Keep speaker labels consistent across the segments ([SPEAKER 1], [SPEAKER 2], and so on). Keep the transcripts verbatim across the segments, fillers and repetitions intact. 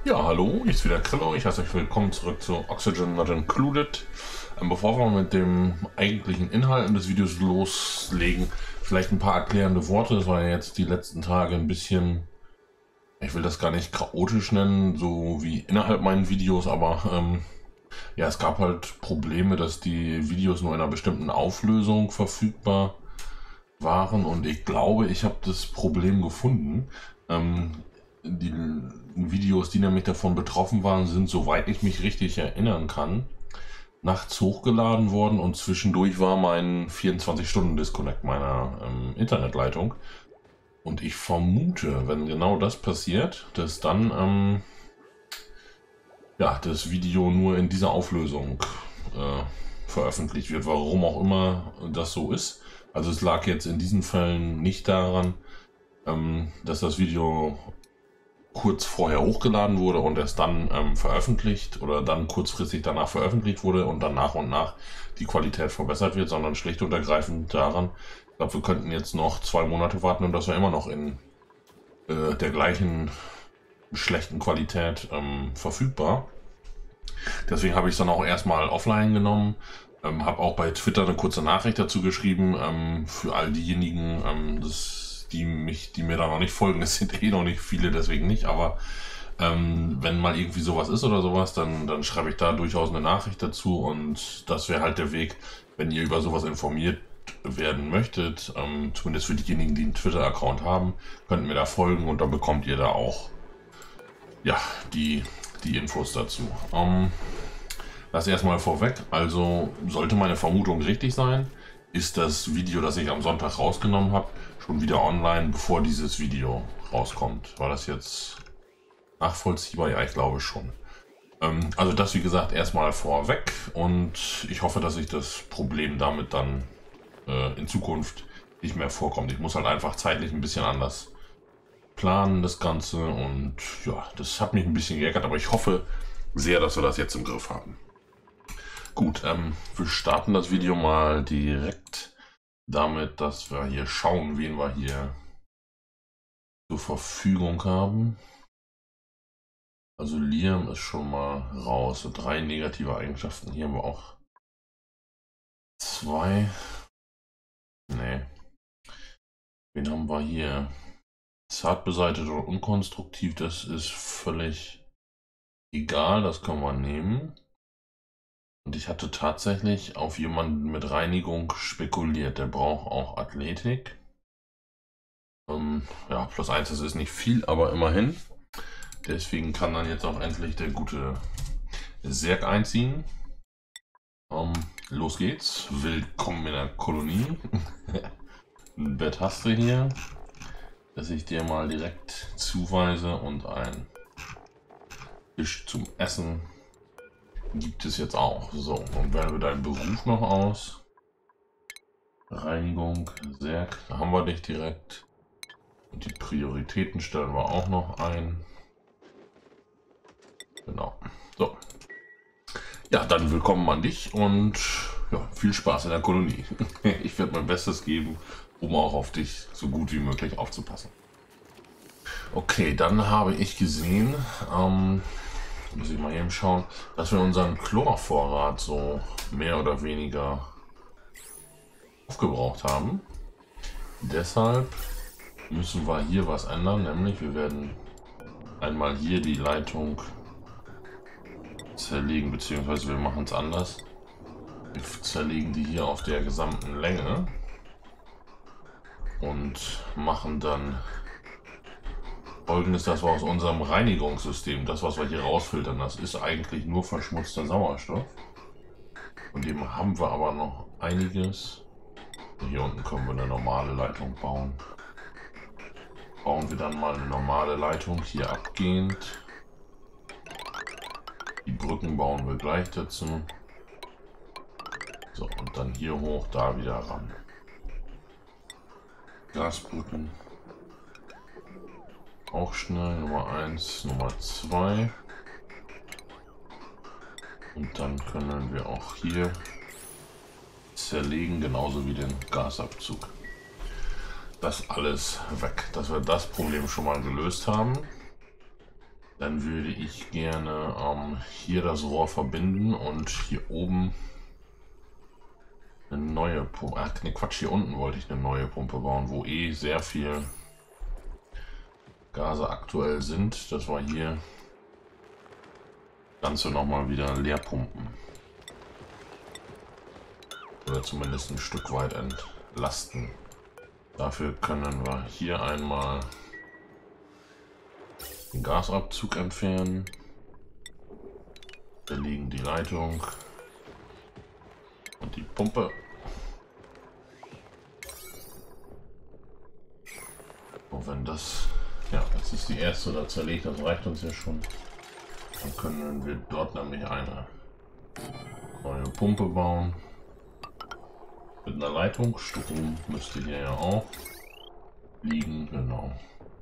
[SPEAKER 1] Ja, hallo, hier ist wieder Krillo. Ich heiße euch willkommen zurück zu Oxygen Not Included. Ähm, bevor wir mit dem eigentlichen Inhalt des Videos loslegen, vielleicht ein paar erklärende Worte. Das war ja jetzt die letzten Tage ein bisschen, ich will das gar nicht chaotisch nennen, so wie innerhalb meinen Videos, aber ähm, ja, es gab halt Probleme, dass die Videos nur in einer bestimmten Auflösung verfügbar waren und ich glaube, ich habe das Problem gefunden. Ähm, die Videos, die nämlich davon betroffen waren, sind, soweit ich mich richtig erinnern kann, nachts hochgeladen worden und zwischendurch war mein vierundzwanzig-Stunden-Disconnect meiner ähm, Internetleitung. Und ich vermute, wenn genau das passiert, dass dann ähm, ja, das Video nur in dieser Auflösung äh, veröffentlicht wird, warum auch immer das so ist. Also es lag jetzt in diesen Fällen nicht daran, ähm, dass das Video kurz vorher hochgeladen wurde und erst dann ähm, veröffentlicht oder dann kurzfristig danach veröffentlicht wurde und dann nach und nach die Qualität verbessert wird, sondern schlicht und ergreifend daran, ich glaube, wir könnten jetzt noch zwei Monate warten und das wäre immer noch in äh, der gleichen schlechten Qualität ähm, verfügbar. Deswegen habe ich es dann auch erstmal offline genommen. Ähm, habe auch bei Twitter eine kurze Nachricht dazu geschrieben, ähm, für all diejenigen, ähm, das, die, mich, die mir da noch nicht folgen. Es sind eh noch nicht viele, deswegen nicht, aber ähm, wenn mal irgendwie sowas ist oder sowas, dann, dann schreibe ich da durchaus eine Nachricht dazu und das wäre halt der Weg, wenn ihr über sowas informiert werden möchtet, ähm, zumindest für diejenigen, die einen Twitter-Account haben, könnt mir da folgen und dann bekommt ihr da auch ja, die, die Infos dazu. Ähm, das erstmal vorweg, also sollte meine Vermutung richtig sein, ist das Video, das ich am Sonntag rausgenommen habe, schon wieder online, bevor dieses Video rauskommt. War das jetzt nachvollziehbar? Ja, ich glaube schon. Ähm, also das, wie gesagt, erstmal vorweg und ich hoffe, dass sich das Problem damit dann äh, in Zukunft nicht mehr vorkommt. Ich muss halt einfach zeitlich ein bisschen anders planen, das Ganze, und ja, das hat mich ein bisschen geärgert, aber ich hoffe sehr, dass wir das jetzt im Griff haben. Gut, ähm, wir starten das Video mal direkt damit, dass wir hier schauen, wen wir hier zur Verfügung haben. Also Liam ist schon mal raus. Drei negative Eigenschaften. Hier haben wir auch zwei. Nee. Wen haben wir hier? Zart beseitigt oder unkonstruktiv, das ist völlig egal. Das können wir nehmen. Und ich hatte tatsächlich auf jemanden mit Reinigung spekuliert. Der braucht auch Athletik. Ähm, ja, plus eins, das ist nicht viel, aber immerhin. Deswegen kann dann jetzt auch endlich der gute Zerg einziehen. Ähm, los geht's. Willkommen in der Kolonie. Ein Bett hast du hier, das ich dir mal direkt zuweise, und ein Fisch zum Essen gibt es jetzt auch. So, und wählen wir deinen Beruf noch aus. Reinigung, Zerg, da haben wir dich direkt. Und die Prioritäten stellen wir auch noch ein. Genau. So. Ja, dann willkommen an dich und ja, viel Spaß in der Kolonie. Ich werde mein Bestes geben, um auch auf dich so gut wie möglich aufzupassen. Okay, dann habe ich gesehen, ähm, muss ich mal eben schauen, dass wir unseren Chlorvorrat so mehr oder weniger aufgebraucht haben. Deshalb müssen wir hier was ändern, nämlich wir werden einmal hier die Leitung zerlegen, beziehungsweise wir machen es anders. Wir zerlegen die hier auf der gesamten Länge und machen dann Folgendes, dass wir aus unserem Reinigungssystem, das was wir hier rausfiltern, das ist eigentlich nur verschmutzter Sauerstoff. Von dem haben wir aber noch einiges. Hier unten können wir eine normale Leitung bauen. Bauen wir dann mal eine normale Leitung hier abgehend. Die Brücken bauen wir gleich dazu. So, und dann hier hoch, da wieder ran. Gasbrücken. Auch schnell, Nummer eins, Nummer zwei. Und dann können wir auch hier zerlegen, genauso wie den Gasabzug. Das alles weg, dass wir das Problem schon mal gelöst haben. Dann würde ich gerne ähm, hier das Rohr verbinden und hier oben eine neue Pumpe. Ach ne Quatsch, hier unten wollte ich eine neue Pumpe bauen, wo eh sehr viel Gase aktuell sind. Das war hier das Ganze nochmal wieder leer pumpen. Oder zumindest ein Stück weit entlasten. Dafür können wir hier einmal den Gasabzug entfernen. Da liegen die Leitung und die Pumpe. Und wenn das, ja, das ist die erste da zerlegt, das reicht uns ja schon. Dann können wir dort nämlich eine neue Pumpe bauen. Mit einer Leitung. Strom müsste hier ja auch liegen, genau.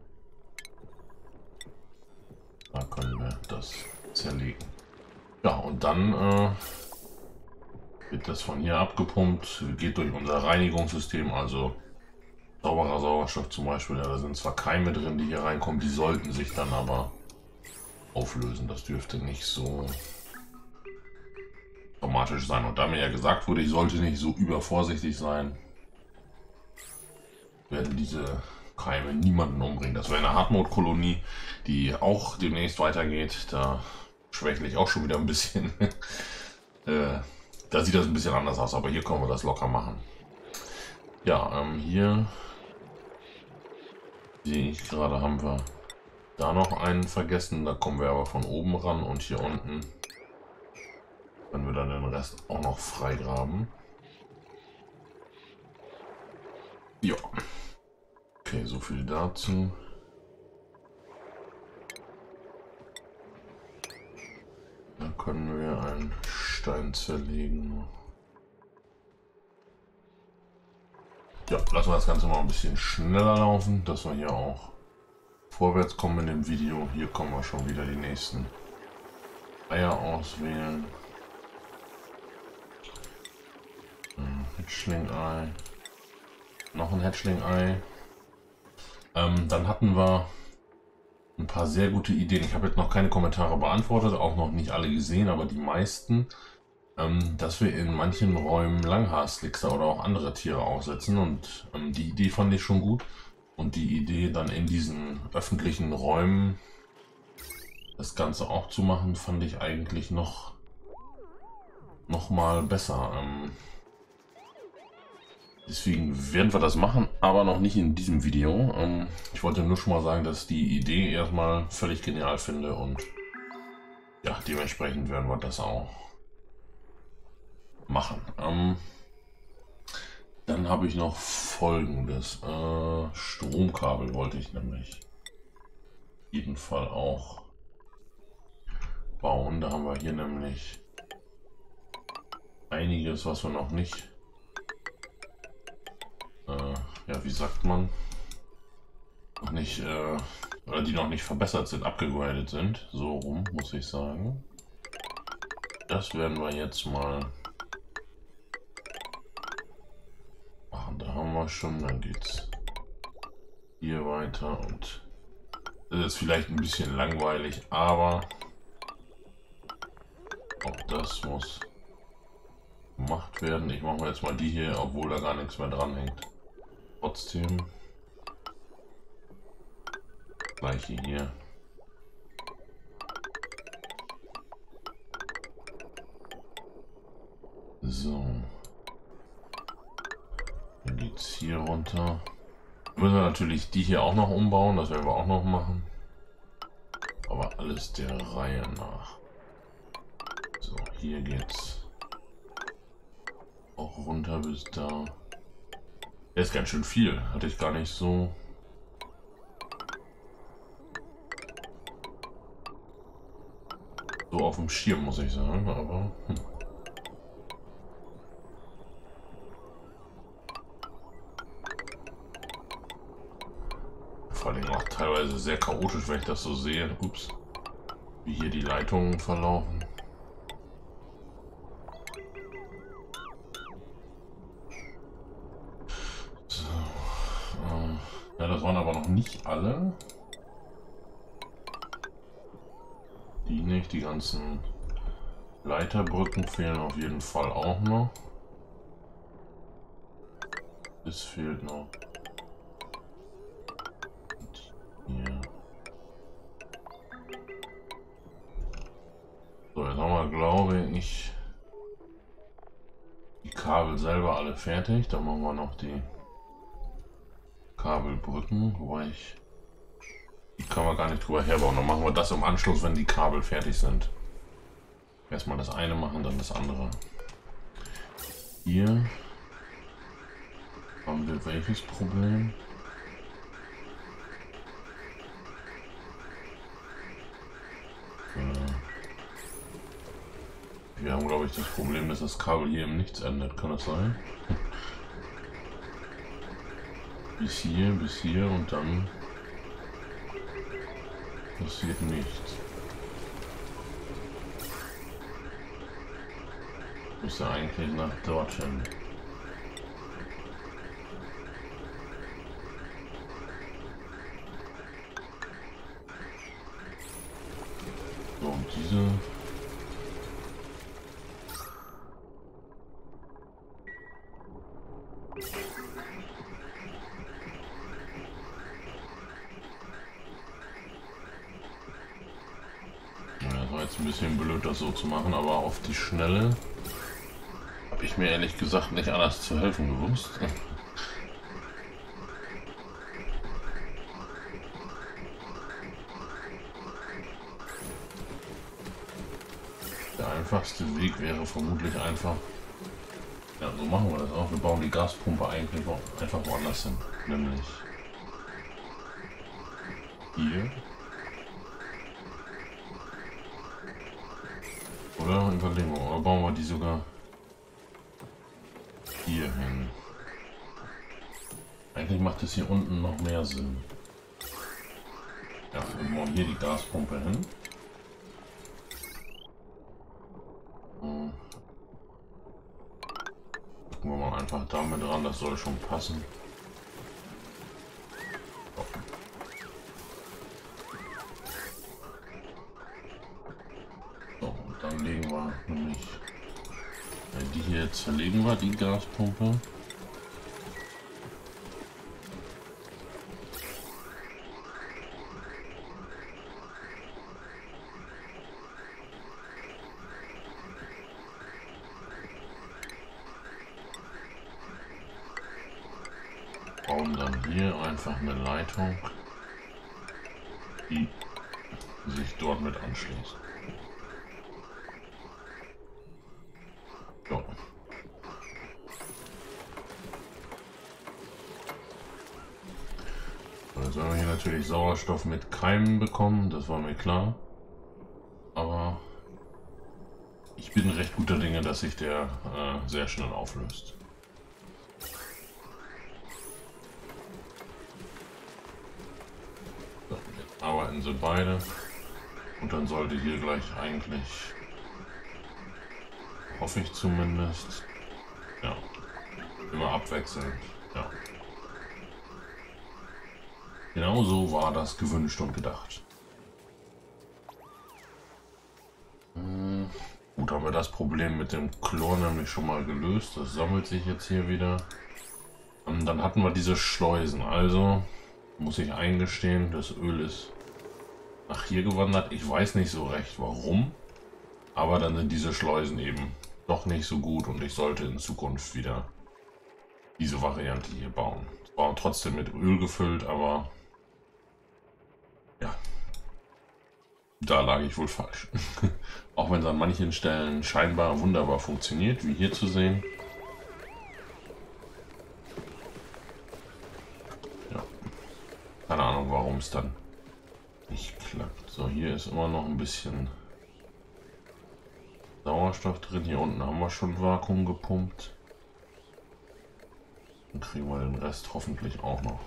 [SPEAKER 1] Da können wir das zerlegen. Ja, und dann äh, wird das von hier abgepumpt, geht durch unser Reinigungssystem, also sauberer Sauerstoff zum Beispiel. Ja, da sind zwar Keime drin, die hier reinkommen, die sollten sich dann aber auflösen. Das dürfte nicht so dramatisch sein. Und da mir ja gesagt wurde, ich sollte nicht so übervorsichtig sein, werden diese Keime niemanden umbringen. Das wäre eine Hartmut-Kolonie, die auch demnächst weitergeht. Da schwächle ich auch schon wieder ein bisschen. äh, da sieht das ein bisschen anders aus, aber hier können wir das locker machen. Ja, ähm, hier sehe ich gerade, haben wir da noch einen vergessen. Da kommen wir aber von oben ran und hier unten können wir dann den Rest auch noch freigraben. Ja. Okay, so viel dazu. Da können wir einen Stein zerlegen. Ja, lassen wir das Ganze mal ein bisschen schneller laufen, dass wir hier auch vorwärts kommen in dem Video. Hier kommen wir schon wieder die nächsten Eier auswählen. Hatchling-Ei. Noch ein Hatchling-Ei. Ähm, dann hatten wir ein paar sehr gute Ideen. Ich habe jetzt noch keine Kommentare beantwortet, auch noch nicht alle gesehen, aber die meisten, ähm, dass wir in manchen Räumen Langhaar-Slickster oder auch andere Tiere aussetzen. Und ähm, die Idee fand ich schon gut. Und die Idee dann in diesen öffentlichen Räumen das Ganze auch zu machen, fand ich eigentlich noch, noch mal besser. Ähm, Deswegen werden wir das machen, aber noch nicht in diesem Video. Ähm, ich wollte nur schon mal sagen, dass ich die Idee erstmal völlig genial finde und ja, dementsprechend werden wir das auch machen. Ähm, dann habe ich noch Folgendes. Äh, Stromkabel wollte ich nämlich jeden Fall auch bauen. Da haben wir hier nämlich einiges, was wir noch nicht ja, wie sagt man, noch nicht, äh, oder die noch nicht verbessert sind, abgegradet sind, so rum, muss ich sagen. Das werden wir jetzt mal machen. Da haben wir schon, dann geht's hier weiter und das ist vielleicht ein bisschen langweilig, aber auch das muss gemacht werden. Ich mache jetzt mal die hier, obwohl da gar nichts mehr dran hängt. Trotzdem gleiche hier. So. Dann geht's hier runter. Müssen wir natürlich die hier auch noch umbauen, das werden wir auch noch machen. Aber alles der Reihe nach. So, hier geht's auch runter bis da. Der ist ganz schön viel, hatte ich gar nicht so. So auf dem Schirm, muss ich sagen, aber. Hm. Vor allem auch teilweise sehr chaotisch, wenn ich das so sehe. Ups. Wie hier die Leitungen verlaufen. So. Äh, ja, das waren aber noch nicht alle. Die nicht, die ganzen Leiterbrücken fehlen auf jeden Fall auch noch. Es fehlt noch. Und hier. So, jetzt haben wir, glaube ich, die Kabel selber alle fertig. Dann machen wir noch die Kabelbrücken, wobei ich... Die können wir gar nicht drüber herbauen. Dann machen wir das im Anschluss, wenn die Kabel fertig sind. Erstmal das eine machen, dann das andere. Hier haben wir welches Problem? Wir haben, glaube ich, das Problem, dass das Kabel hier im Nichts endet. Kann das sein? Bis hier, bis hier und dann passiert nichts. Müsste eigentlich nach dorthin. So, und diese... Ein bisschen blöd, das so zu machen, aber auf die Schnelle habe ich mir ehrlich gesagt nicht anders zu helfen gewusst. Der einfachste Weg wäre vermutlich einfach, ja, so machen wir das auch, wir bauen die Gaspumpe eigentlich einfach woanders hin, nämlich hier. Oder überlegen wir, oder bauen wir die sogar hier hin? Eigentlich macht es hier unten noch mehr Sinn. Ja, wir bauen hier die Gaspumpe hin. Hm. Gucken wir mal einfach damit ran, das soll schon passen. Dann legen wir nämlich die hier zerlegen wir, die Gaspumpe. Bauen dann hier einfach eine Leitung, die sich dort mit anschließt. So. Jetzt werden wir hier natürlich Sauerstoff mit Keimen bekommen, das war mir klar. Aber ich bin recht guter Dinge, dass sich der äh, sehr schnell auflöst. So, jetzt arbeiten sie beide und dann sollte hier gleich eigentlich, hoffe ich zumindest, ja, immer abwechselnd, ja. Genau so war das gewünscht und gedacht. Hm, gut, haben wir das Problem mit dem Chlor nämlich schon mal gelöst. Das sammelt sich jetzt hier wieder. Und dann hatten wir diese Schleusen. Also muss ich eingestehen, das Öl ist nach hier gewandert. Ich weiß nicht so recht warum. Aber dann sind diese Schleusen eben doch nicht so gut und ich sollte in Zukunft wieder diese Variante hier bauen. Es war trotzdem mit Öl gefüllt, aber ja, da lag ich wohl falsch. Auch wenn es an manchen Stellen scheinbar wunderbar funktioniert, wie hier zu sehen. Ja, keine Ahnung, warum es dann nicht klappt. So, hier ist immer noch ein bisschen Sauerstoff drin. Hier unten haben wir schon Vakuum gepumpt. Dann kriegen wir den Rest hoffentlich auch noch.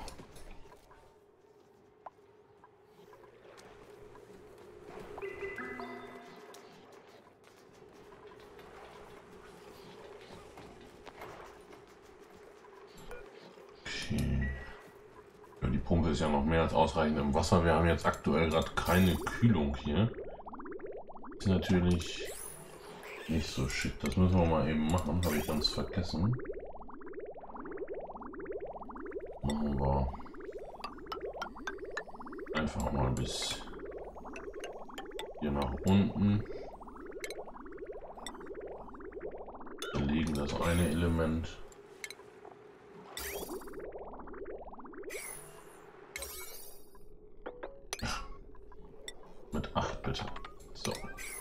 [SPEAKER 1] Okay. Ja, die Pumpe ist ja noch mehr als ausreichend im Wasser. Wir haben jetzt aktuell gerade keine Kühlung hier. ist natürlich nicht so schick. Das müssen wir mal eben machen, habe ich ganz vergessen. Machen wir einfach mal bis hier nach unten. Verlegen das eine Element. Mit acht bitte. So.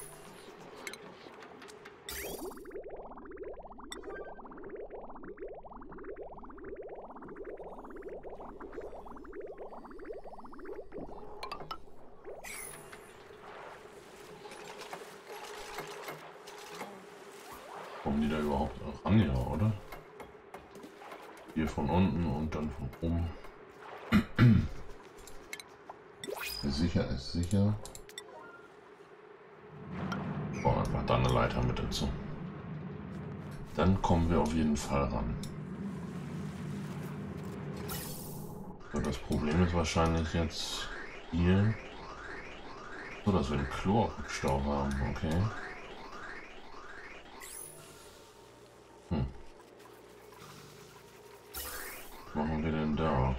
[SPEAKER 1] Kommen die da überhaupt ran, ja, oder? Hier von unten und dann von oben. Sicher ist sicher. Bauen einfach da eine Leiter mit dazu. Dann kommen wir auf jeden Fall ran. So, das Problem ist wahrscheinlich jetzt hier, so dass wir einen Chlorstau haben, okay. Hm. Was machen wir denn da?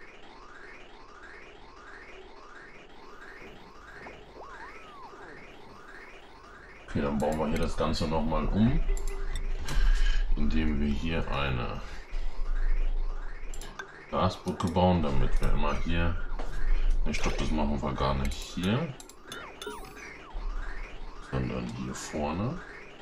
[SPEAKER 1] Okay, dann bauen wir hier das Ganze nochmal um, indem wir hier eine Gasbrücke bauen, damit wir immer hier, ich glaube, das machen wir gar nicht hier, sondern hier vorne.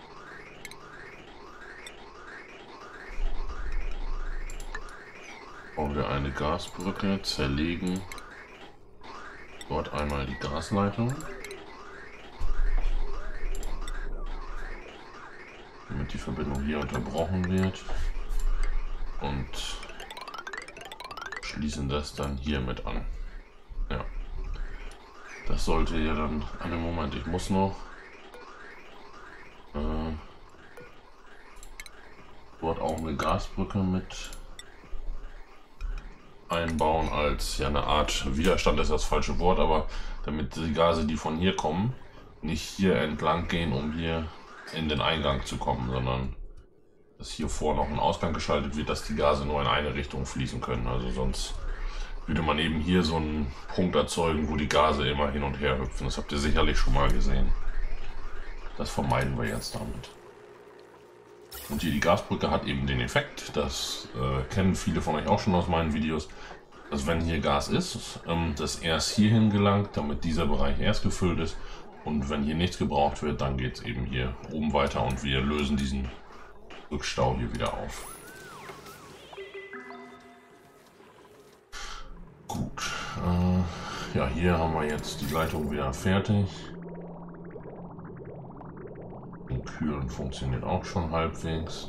[SPEAKER 1] Bauen wir eine Gasbrücke, zerlegen dort einmal die Gasleitung, damit die Verbindung hier unterbrochen wird, und schließen das dann hier mit an. Ja, das sollte ja dann, einen Moment, ich muss noch äh, dort auch eine Gasbrücke mit einbauen, als ja eine Art Widerstand, ist das falsche Wort, aber damit die Gase, die von hier kommen, nicht hier entlang gehen, um hier in den Eingang zu kommen, sondern dass hier vor noch ein Ausgang geschaltet wird, dass die Gase nur in eine Richtung fließen können. Also sonst würde man eben hier so einen Punkt erzeugen, wo die Gase immer hin und her hüpfen. Das habt ihr sicherlich schon mal gesehen. Das vermeiden wir jetzt damit. Und hier die Gasbrücke hat eben den Effekt, das äh, kennen viele von euch auch schon aus meinen Videos, dass wenn hier Gas ist, ähm, das erst hierhin gelangt, damit dieser Bereich erst gefüllt ist, und wenn hier nichts gebraucht wird, dann geht es eben hier oben weiter und wir lösen diesen Rückstau hier wieder auf. Gut, äh, ja, hier haben wir jetzt die Leitung wieder fertig. Und Kühlen funktioniert auch schon halbwegs.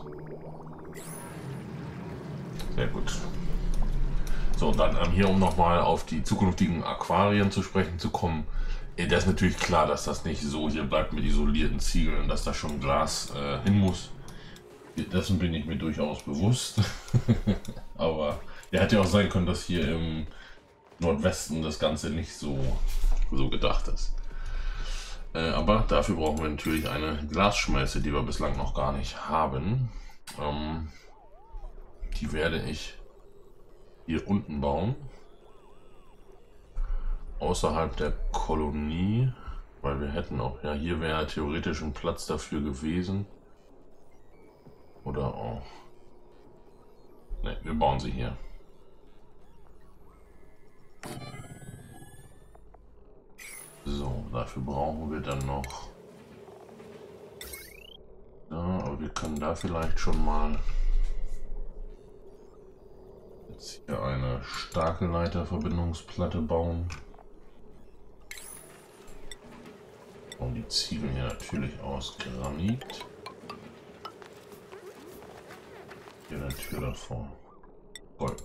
[SPEAKER 1] Sehr gut. So, und dann ähm, hier, um nochmal auf die zukünftigen Aquarien zu sprechen zu kommen. Äh, da ist natürlich klar, dass das nicht so hier bleibt mit isolierten Ziegeln, dass da schon Glas äh, hin muss. Dessen bin ich mir durchaus bewusst. Aber ja, hätte ja auch sein können, dass hier im Nordwesten das Ganze nicht so, so gedacht ist. Äh, aber dafür brauchen wir natürlich eine Glasschmelze, die wir bislang noch gar nicht haben. Ähm, die werde ich hier unten bauen. Außerhalb der Kolonie, weil wir hätten auch, ja, hier wäre theoretisch ein Platz dafür gewesen. Oder auch. Ne, wir bauen sie hier. So, dafür brauchen wir dann noch. Ja, aber wir können da vielleicht schon mal jetzt hier eine starke Leiterverbindungsplatte bauen. Und die Ziegel hier natürlich aus Granit. Hier eine Tür davor. Gold.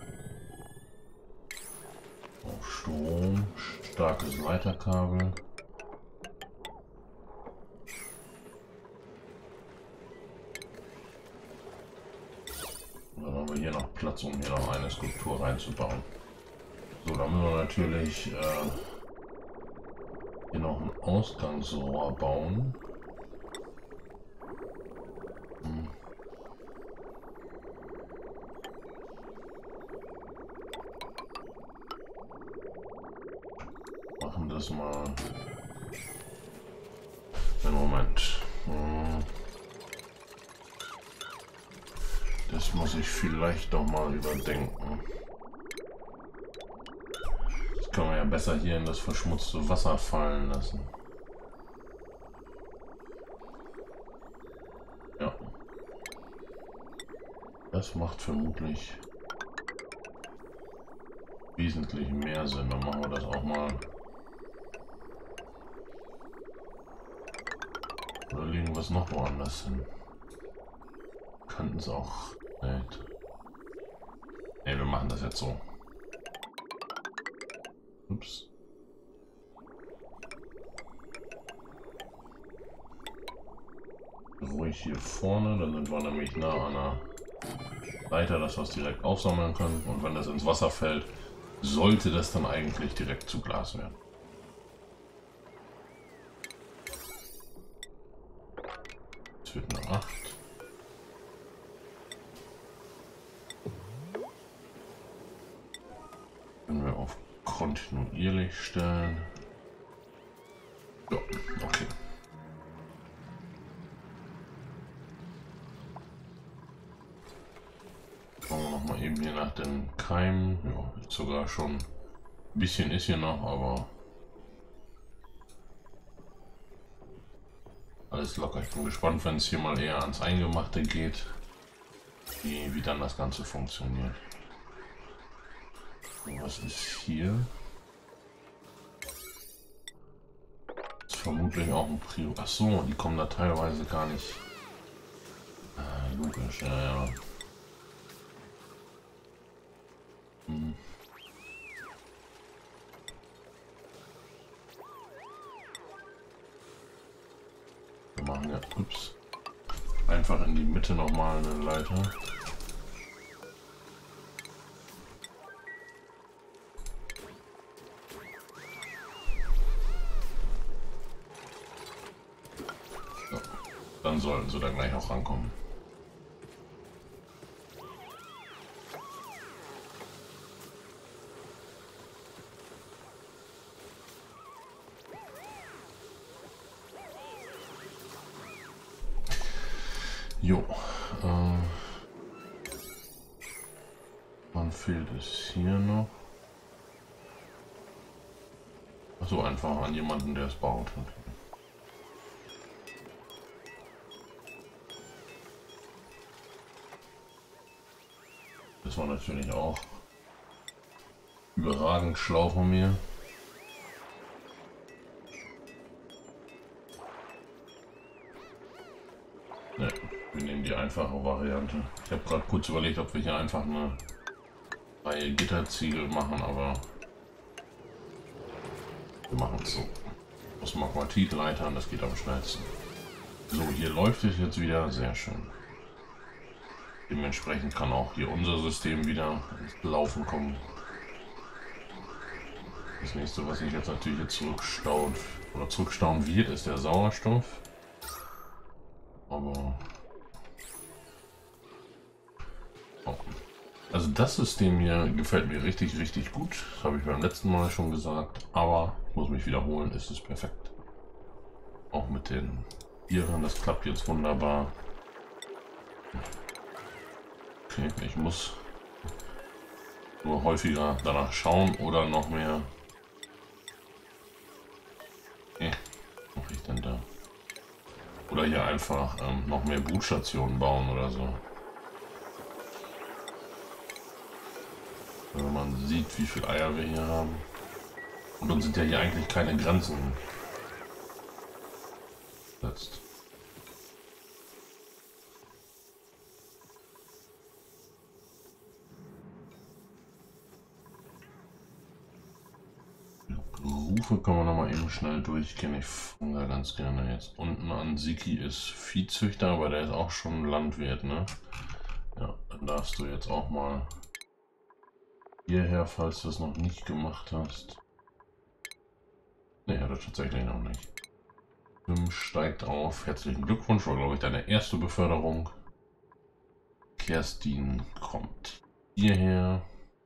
[SPEAKER 1] Auf Strom, starkes Leiterkabel. Und dann haben wir hier noch Platz, um hier noch eine Skulptur reinzubauen. So, dann müssen wir natürlich äh, hier noch einen Ausgangsrohr bauen. Hm. Machen das mal. Einen Moment. Hm. Das muss ich vielleicht doch mal überdenken. Das können wir ja besser hier in das verschmutzte Wasser fallen lassen. Ja. Das macht vermutlich wesentlich mehr Sinn. Dann machen wir das auch mal. Oder legen wir es noch woanders hin? Könnten es auch nicht. Ne, wir machen das jetzt so. Ups. Ruhig hier vorne, dann sind wir nämlich nah an der Leiter, dass wir es direkt aufsammeln können. Und wenn das ins Wasser fällt, sollte das dann eigentlich direkt zu Glas werden. Es wird eine acht. Können wir auf kontinuierlich stellen. Ja, okay. Schauen wir noch mal eben hier nach den Keimen. Ja, jetzt sogar schon ein bisschen ist hier noch, aber alles locker. Ich bin gespannt, wenn es hier mal eher ans Eingemachte geht, wie, wie dann das Ganze funktioniert. Was ist hier? Das ist vermutlich auch ein Prio. Ach so, die kommen da teilweise gar nicht. Ah, logisch, ja, ja. Hm. Wir machen ja, ups, einfach in die Mitte nochmal eine Leiter. Dann sollten sie da gleich auch rankommen. Jo. Äh, wann fehlt es hier noch? Achso, einfach an jemanden, der es baut. Das war natürlich auch überragend schlau von mir. Ne, wir nehmen die einfache Variante. Ich habe gerade kurz überlegt, ob wir hier einfach eine Reihe Gitterziegel machen, aber wir machen es so. Aus Magmatitleitern, das geht am schnellsten. So, hier läuft es jetzt wieder, sehr schön. Dementsprechend kann auch hier unser System wieder ins Laufen kommen. Das nächste, was sich jetzt natürlich jetzt zurückstaut oder zurückstauen wird, ist der Sauerstoff. Aber oh. Also das System hier gefällt mir richtig, richtig gut. Das habe ich beim letzten Mal schon gesagt. Aber ich muss mich wiederholen, ist es perfekt. Auch mit den Tieren, das klappt jetzt wunderbar. Okay, ich muss nur häufiger danach schauen oder noch mehr. Okay, was mache ich denn da? Oder hier einfach ähm, noch mehr Brutstationen bauen oder so. Wenn man sieht, wie viele Eier wir hier haben. Und dann sind ja hier eigentlich keine Grenzen gesetzt. Rufe können wir noch mal eben schnell durchgehen. Ich fange da ganz gerne jetzt unten an. Siki ist Viehzüchter, aber der ist auch schon Landwirt, ne? Ja, dann darfst du jetzt auch mal hierher, falls du es noch nicht gemacht hast. Ne, hat er tatsächlich noch nicht. Tim steigt auf. Herzlichen Glückwunsch, war glaube ich deine erste Beförderung. Kerstin kommt hierher.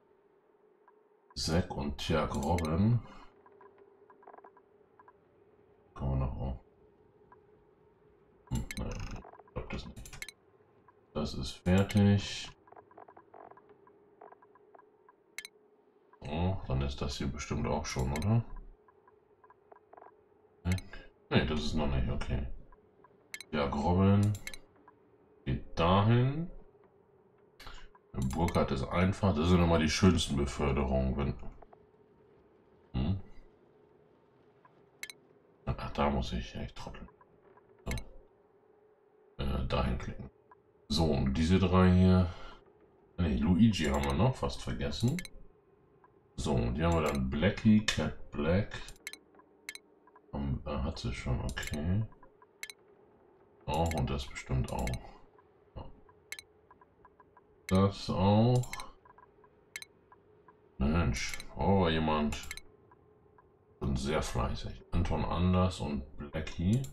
[SPEAKER 1] Zack und Tjag Robin. Kommen wir noch auf. Hm, nein, ich glaube das nicht. Das ist fertig. Oh, dann ist das hier bestimmt auch schon, oder? Ne, das ist noch nicht, okay. Ja, Robin geht dahin. Burkhardt ist einfach, das sind immer die schönsten Beförderungen, wenn. Hm? Ach, da muss ich echt trotteln. So. Äh, dahin klicken. So, und diese drei hier. Ne, Luigi haben wir noch, fast vergessen. So, und die haben wir dann Blackie, Cat Black. Um, äh, hat sie schon, okay. Auch und das bestimmt auch. Das auch. Mensch, oh, jemand. Und sehr fleißig. Anton Anders und Blackie.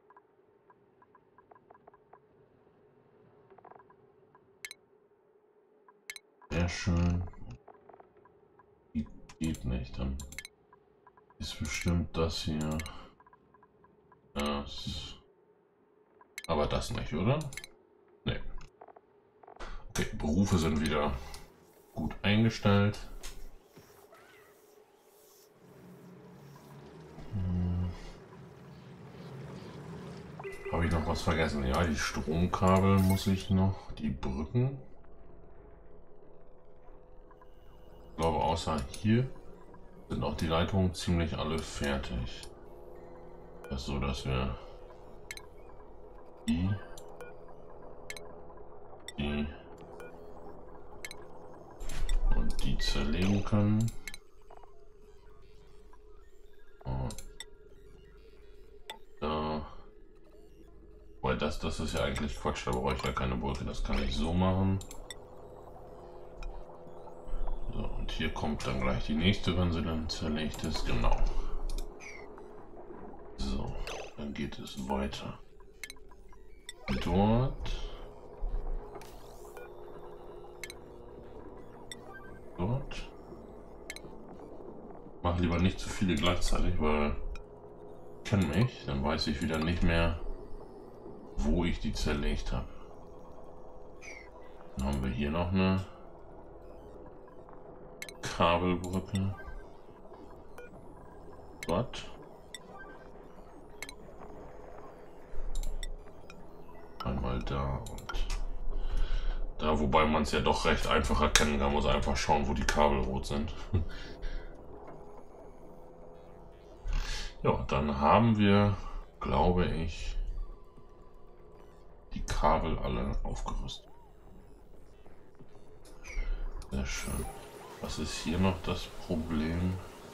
[SPEAKER 1] Sehr schön. Die geht nicht, dann ist bestimmt das hier. Das. Aber das nicht, oder? Nee. Okay, Berufe sind wieder gut eingestellt. Hm. Habe ich noch was vergessen? Ja, die Stromkabel muss ich noch, die Brücken. Ich glaube, außer hier sind auch die Leitungen ziemlich alle fertig. Das ist so, dass wir die, die und die zerlegen können. Und da, weil das, das ist ja eigentlich Quatsch, da brauche ich ja keine Brücke, das kann ich so machen. So, und hier kommt dann gleich die nächste, wenn sie dann zerlegt ist, genau. So, dann geht es weiter. Dort. Dort. Mach lieber nicht zu viele gleichzeitig, weil ich kenne mich, dann weiß ich wieder nicht mehr, wo ich die zerlegt habe. Dann haben wir hier noch eine Kabelbrücke. Dort. Einmal da und da, wobei man es ja doch recht einfach erkennen kann, muss einfach schauen, wo die Kabel rot sind. Ja, dann haben wir, glaube ich, die Kabel alle aufgerüstet. Sehr schön. Was ist hier noch das Problem?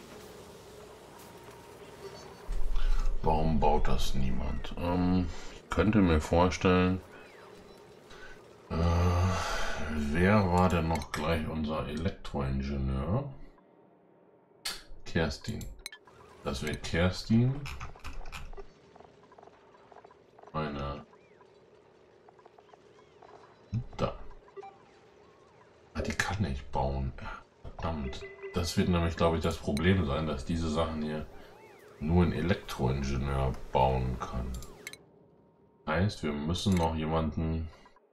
[SPEAKER 1] Warum baut das niemand? Ähm, ich könnte mir vorstellen, äh, wer war denn noch gleich unser Elektroingenieur? Kerstin. Das wäre Kerstin. Eine. Da. Ah, die kann ich bauen. Verdammt. Das wird nämlich, glaube ich, das Problem sein, dass diese Sachen hier nur ein Elektroingenieur bauen kann. Heißt, wir müssen noch jemanden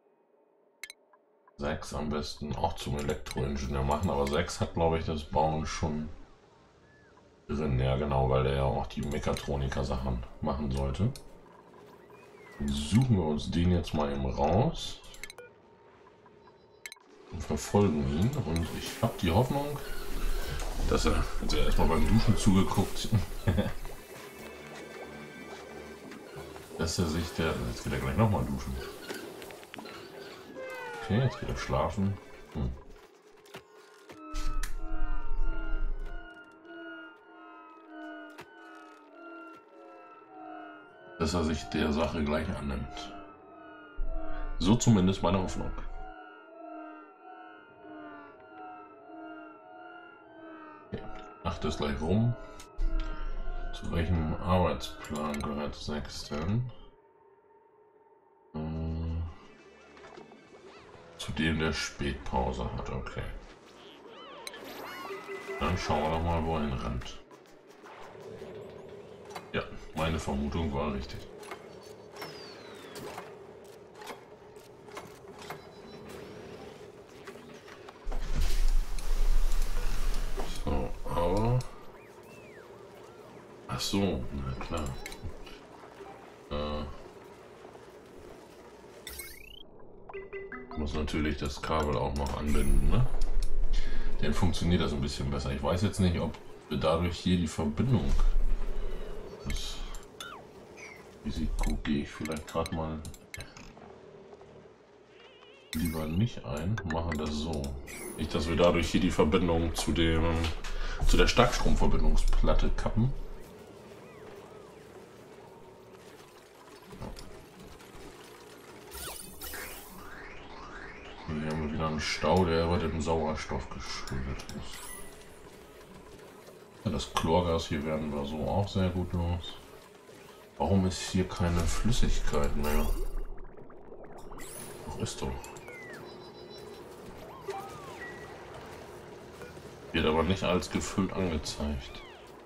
[SPEAKER 1] sechs am besten auch zum Elektroingenieur machen, aber sechs hat, glaube ich, das Bauen schon drin. Ja, genau, weil der ja auch die Mechatroniker-Sachen machen sollte. Suchen wir uns den jetzt mal eben raus und verfolgen ihn. Und ich habe die Hoffnung, dass er, jetzt er erstmal beim Duschen zugeguckt, dass er sich der, jetzt geht er gleich nochmal duschen. Okay, jetzt geht er schlafen. Hm. Dass er sich der Sache gleich annimmt. So zumindest meine Hoffnung. Okay. Nacht ist gleich rum. Zu welchem Arbeitsplan gehört sechs denn? Hm. Zu dem der Spätpause hat, okay. Dann schauen wir doch mal, wo er hin rennt. Ja, meine Vermutung war richtig. So, aber... Ach so, na klar. Äh, muss natürlich das Kabel auch noch anbinden, ne? Dann funktioniert das ein bisschen besser. Ich weiß jetzt nicht, ob dadurch hier die Verbindung... Das Risiko gehe ich vielleicht gerade mal lieber nicht ein. Machen das so. Nicht, dass wir dadurch hier die Verbindung zu dem zu der Starkstromverbindungsplatte kappen. Hier haben wir wieder einen Stau, der über dem Sauerstoff geschuldet ist. Ja, das Chlorgas hier werden wir so auch sehr gut los. Warum ist hier keine Flüssigkeit mehr? Doch ist doch. Wird aber nicht als gefüllt angezeigt.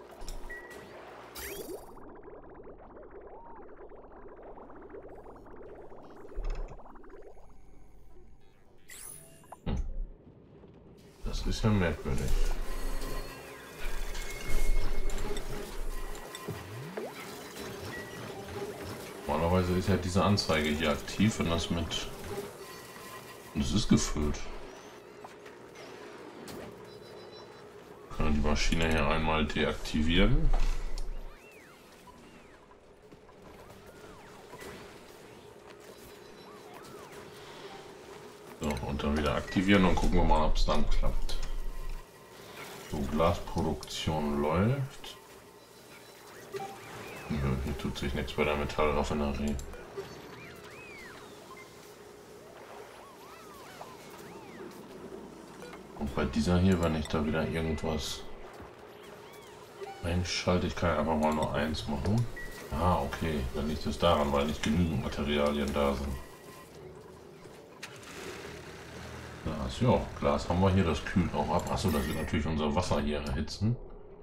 [SPEAKER 1] Hm. Das ist ja merkwürdig. Normalerweise ist ja diese Anzeige hier aktiv, wenn das mit... Und es ist gefüllt. Können wir die Maschine hier einmal deaktivieren. So, und dann wieder aktivieren und gucken wir mal, ob es dann klappt. So, Glasproduktion läuft. Hier, hier tut sich nichts bei der Metallraffinerie. Und bei dieser hier, wenn ich da wieder irgendwas einschalte, ich kann einfach mal nur eins machen. Ah, okay, dann liegt es daran, weil nicht genügend Materialien da sind. Glas, ja, Glas haben wir hier, das kühlt auch ab. Achso, das wird natürlich unser Wasser hier erhitzen.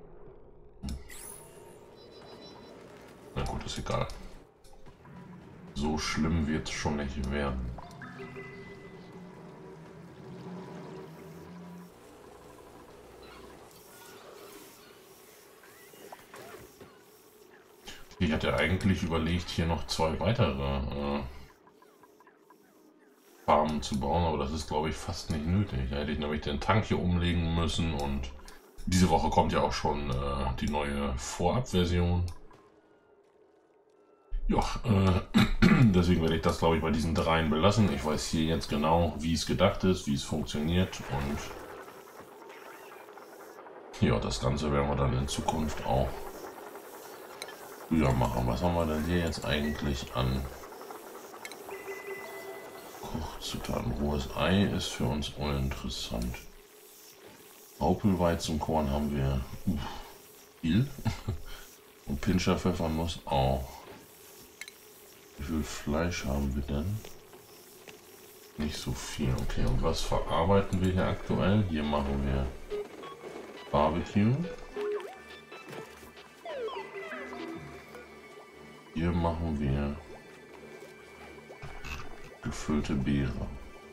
[SPEAKER 1] Na gut, ist egal. So schlimm wird es schon nicht werden. Ich hatte eigentlich überlegt, hier noch zwei weitere äh, Farmen zu bauen, aber das ist, glaube ich, fast nicht nötig. Da hätte ich nämlich den Tank hier umlegen müssen und diese Woche kommt ja auch schon äh, die neue Vorabversion. Ja, äh, deswegen werde ich das, glaube ich, bei diesen dreien belassen. Ich weiß hier jetzt genau, wie es gedacht ist, wie es funktioniert und ja, das Ganze werden wir dann in Zukunft auch früher machen. Was haben wir denn hier jetzt eigentlich an Kochzutaten? Rohes Ei ist für uns uninteressant. Raupelweizenkorn haben wir uff, viel und Pinscher Pfeffernuss auch. Wie viel Fleisch haben wir denn? Nicht so viel. Okay, und was verarbeiten wir hier aktuell? Hier machen wir Barbecue. Hier machen wir gefüllte Beere.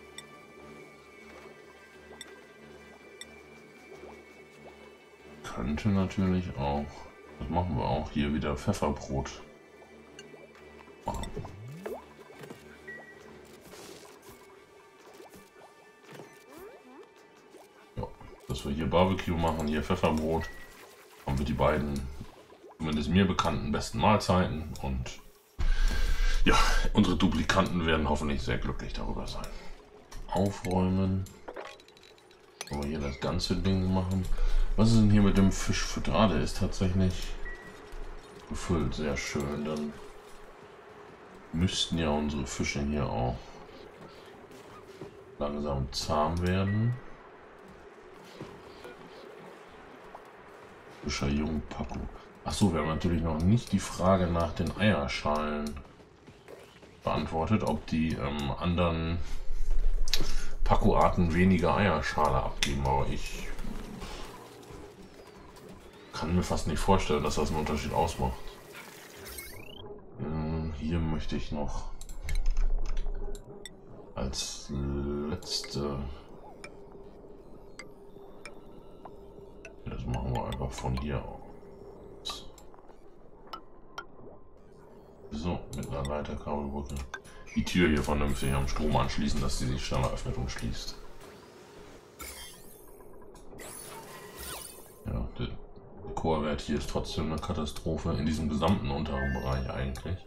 [SPEAKER 1] Könnte natürlich auch, das machen wir auch, hier wieder Pfefferbrot machen. Ja, dass wir hier Barbecue machen, hier Pfefferbrot, haben wir die beiden, zumindest mir bekannten, besten Mahlzeiten und ja, unsere Duplikanten werden hoffentlich sehr glücklich darüber sein. Aufräumen. Wollen wir hier das ganze Ding machen. Was ist denn hier mit dem Fischfutter? Ah, der ist tatsächlich gefüllt. Sehr schön. Dann müssten ja unsere Fische hier auch langsam zahm werden. Fischer Jungpackung. Achso, wir haben natürlich noch nicht die Frage nach den Eierschalen beantwortet, ob die ähm, anderen Paco-Arten weniger Eierschale abgeben, aber ich kann mir fast nicht vorstellen, dass das einen Unterschied ausmacht. Hm, hier möchte ich noch als letzte... Das machen wir einfach von hier aus. So, mit einer Leiterkabelbrücke. Die Tür hier vernünftig am Strom anschließen, dass sie sich schneller öffnet und schließt. Ja, der Chorwert hier ist trotzdem eine Katastrophe in diesem gesamten unteren Bereich eigentlich.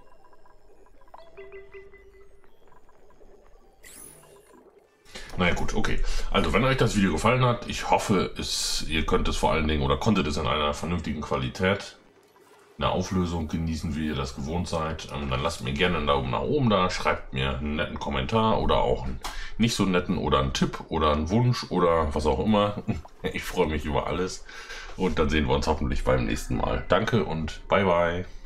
[SPEAKER 1] Naja gut, okay. Also wenn euch das Video gefallen hat, ich hoffe, es, ihr könnt es vor allen Dingen oder konntet es in einer vernünftigen Qualität, in der Auflösung genießen, wie ihr das gewohnt seid. Ähm, dann lasst mir gerne einen Daumen nach oben da, schreibt mir einen netten Kommentar oder auch einen nicht so netten oder einen Tipp oder einen Wunsch oder was auch immer. Ich freue mich über alles und dann sehen wir uns hoffentlich beim nächsten Mal. Danke und bye bye.